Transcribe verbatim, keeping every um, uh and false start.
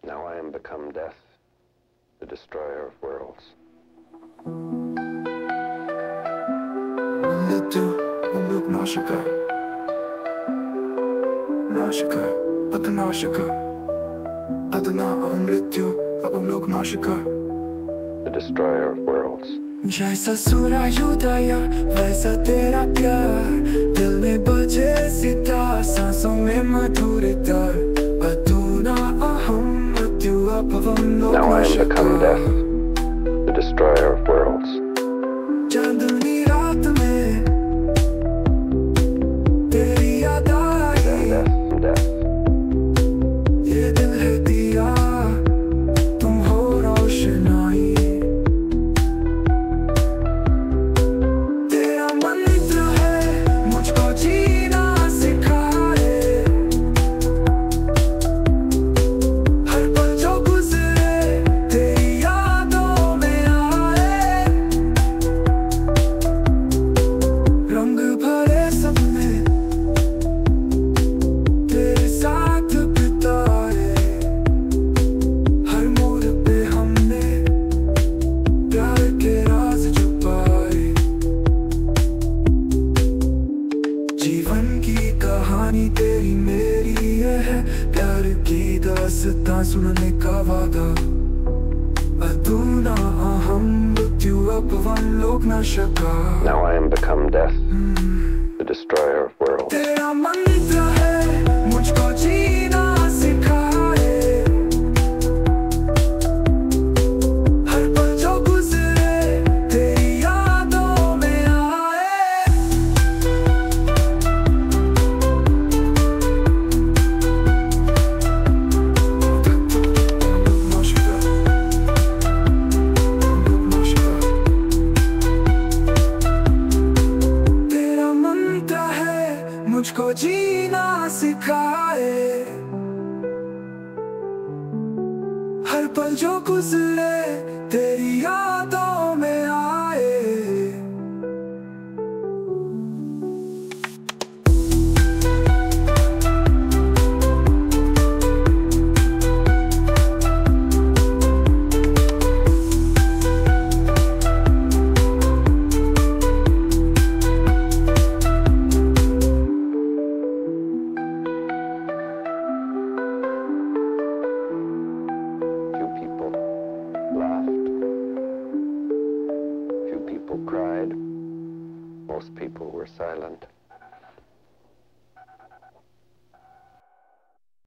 Now I am become death, the destroyer of worlds. मृत्यु हम लोग नाशक है, नाशक है, अतनाशक है, अतना मृत्यु अब हम लोग नाशक है, The destroyer of worlds. जैसा सूरज वैसा तेरा प्यार, दिल में बजे सितार, सांसों में मधुरता, अतुना अहम मृत्यु अब हम लोग Now I am नाशक become है। death, the destroyer of worlds. चांदनी रात में तेरी याद आई, And death, death. ये दिल है दिया, तुम हो रोशनाई, तेरा मंत्र है मुझको जीना सिखाए, हर पल जो गुजरे तेरी यादों में आए, रंग भरे सपने तेरे साथ बिताए, हर मोड़ पे हमने प्यार के राज छुपाए, जीवन की कहानी तेरी मेरी ये है, प्यार की दास्तां सुनने का वादा, अधूरा अहम मृत्यु अब वन लोग न शका। Now I am become death, the destroyer of worlds. तेरा मंत्र है मुझको जीना सिखाए, हर पल जो गुजरे तेरी यादों में आए, तेरा मंत्र है मुझको जीना सिखाए, हर पल जो गुजरे तेरी याद